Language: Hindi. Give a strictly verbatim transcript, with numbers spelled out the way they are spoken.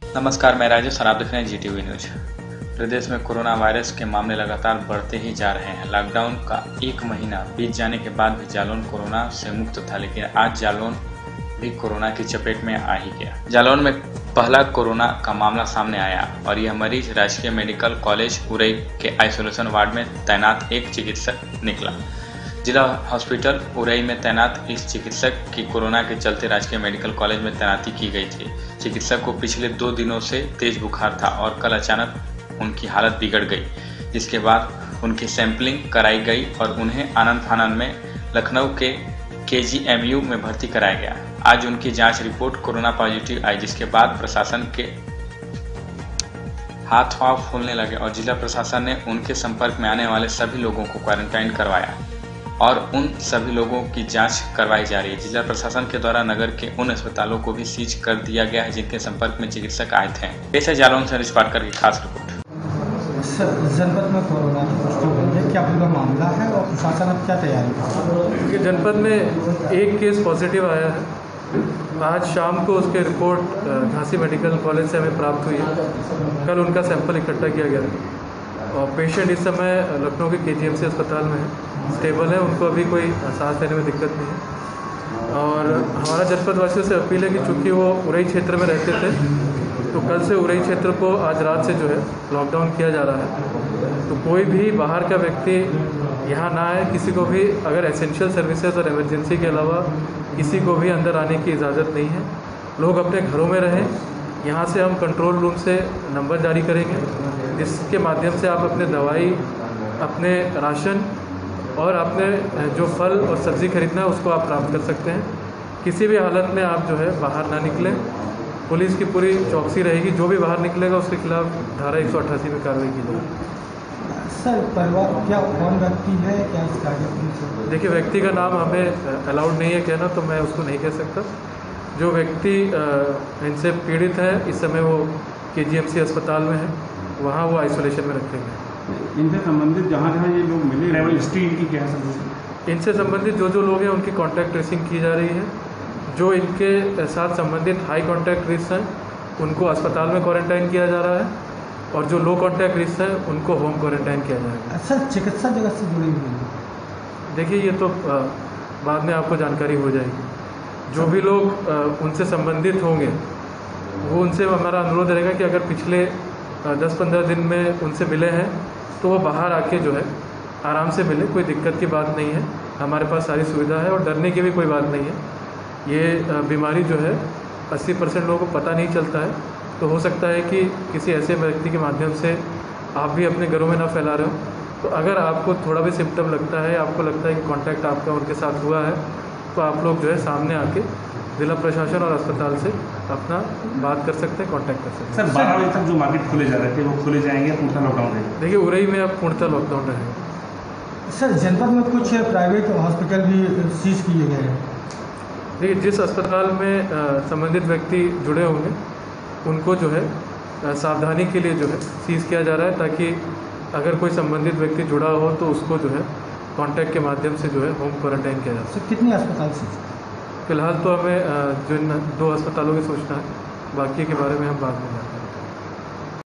नमस्कार, मैं राजेश और आप देख रहे हैं जी टी वी न्यूज। प्रदेश में कोरोना वायरस के मामले लगातार बढ़ते ही जा रहे हैं। लॉकडाउन का एक महीना बीत जाने के बाद भी जालौन कोरोना से मुक्त था, लेकिन आज जालौन भी कोरोना की चपेट में आ ही गया। जालौन में पहला कोरोना का मामला सामने आया और यह मरीज राजकीय मेडिकल कॉलेज उरई के आइसोलेशन वार्ड में तैनात एक चिकित्सक निकला। जिला हॉस्पिटल उरई में तैनात इस चिकित्सक की कोरोना के चलते राजकीय मेडिकल कॉलेज में तैनाती की गई थी। चिकित्सक को पिछले दो दिनों से तेज बुखार था और कल अचानक उनकी हालत बिगड़ गई, जिसके बाद उनकी सैंपलिंग कराई गई और उन्हें आनंद फानंद में लखनऊ के के जी एम यू में भर्ती कराया गया। आज उनकी जांच रिपोर्ट कोरोना पॉजिटिव आई, जिसके बाद प्रशासन के हाथ पांव फूलने लगे और जिला प्रशासन ने उनके संपर्क में आने वाले सभी लोगों को क्वारंटाइन करवाया और उन सभी लोगों की जांच करवाई जा रही है। जिला प्रशासन के द्वारा नगर के उन अस्पतालों को भी सीज कर दिया गया है जिनके संपर्क में चिकित्सक आए थे। ऐसे जालौन से हरीश पाटकर की खास रिपोर्ट। जनपद में कोरोना की पुष्टि हुई है, क्या पूरा मामला है और प्रशासन अब क्या तैयारी कर? जनपद में एक केस पॉजिटिव आया है। आज शाम को उसके रिपोर्ट झांसी मेडिकल कॉलेज से हमें प्राप्त हुई है। कल उनका सैंपल इकट्ठा किया गया है और पेशेंट इस समय लखनऊ के के जी एम सी अस्पताल में है, स्टेबल है, उनको अभी कोई सांस लेने में दिक्कत नहीं है। और हमारा जनपद वासियों से अपील है कि चूँकि वो उरई क्षेत्र में रहते थे, तो कल से उरई क्षेत्र को आज रात से जो है लॉकडाउन किया जा रहा है। तो कोई भी बाहर का व्यक्ति यहाँ ना आए, किसी को भी अगर एसेंशियल सर्विसेज और इमरजेंसी के अलावा किसी को भी अंदर आने की इजाज़त नहीं है। लोग अपने घरों में रहें। यहाँ से हम कंट्रोल रूम से नंबर जारी करेंगे, जिसके माध्यम से आप अपने दवाई, अपने राशन और अपने जो फल और सब्ज़ी खरीदना है उसको आप प्राप्त कर सकते हैं। किसी भी हालत में आप जो है बाहर ना निकलें। पुलिस की पूरी चौकसी रहेगी, जो भी बाहर निकलेगा उसके खिलाफ धारा एक सौ अट्ठासी में कार्रवाई की जाएगी। सर, परिवार क्या कौन व्यक्ति है, क्या इसका? देखिए, व्यक्ति का नाम हमें अलाउड नहीं है कहना, तो मैं उसको नहीं कह सकता। जो व्यक्ति इनसे पीड़ित है, इस समय वो के जी एम सी अस्पताल में है, वहाँ वो आइसोलेशन में रखे गए। इनसे संबंधित जहाँ जहाँ ये लोग मिले, ट्रैवल हिस्ट्री इनकी क्या है? इनसे संबंधित जो जो लोग हैं उनकी कॉन्टैक्ट ट्रेसिंग की जा रही है। जो इनके साथ संबंधित हाई कॉन्टैक्ट रिस्क हैं उनको अस्पताल में क्वारंटाइन किया जा रहा है और जो लो कॉन्टैक्ट रिस्क हैं उनको होम क्वारंटाइन किया जाएगा। सर, चिकित्सा जगत से जुड़ी हुई है? देखिए, ये तो बाद में आपको जानकारी हो जाएगी। जो भी लोग उनसे संबंधित होंगे वो उनसे हमारा अनुरोध रहेगा कि अगर पिछले दस पंद्रह दिन में उनसे मिले हैं तो वो बाहर आके जो है आराम से मिले। कोई दिक्कत की बात नहीं है, हमारे पास सारी सुविधा है और डरने की भी कोई बात नहीं है। ये बीमारी जो है अस्सी परसेंट लोगों को पता नहीं चलता है, तो हो सकता है कि किसी ऐसे व्यक्ति के माध्यम से आप भी अपने घरों में ना फैला रहे हो। तो अगर आपको थोड़ा भी सिम्टम लगता है, आपको लगता है कि कांटेक्ट आपका उनके साथ हुआ है, तो आप लोग जो है सामने आके जिला प्रशासन और अस्पताल से अपना बात कर सकते हैं, कांटेक्ट कर सकते हैं। सर, बारह बजे तक जो मार्केट खुले जा रहे थे वो खुले जाएंगे, पूर्णतः लॉकडाउन रहेगा? देखिए, उरई में अब पूर्णतः लॉकडाउन रहेगा। सर, जनपद में कुछ प्राइवेट हॉस्पिटल भी सीज किए गए हैं। देखिए, जिस अस्पताल में संबंधित व्यक्ति जुड़े होंगे उनको जो है सावधानी के लिए जो है सीज किया जा रहा है, ताकि अगर कोई संबंधित व्यक्ति जुड़ा हो तो उसको जो है कांटेक्ट के माध्यम से जो है होम क्वारंटाइन किया जा सकता है। कितने अस्पताल सीज? फिलहाल तो हमें जिन दो अस्पतालों की सूचना है, बाकी के बारे में हम बाद में जानते हैं।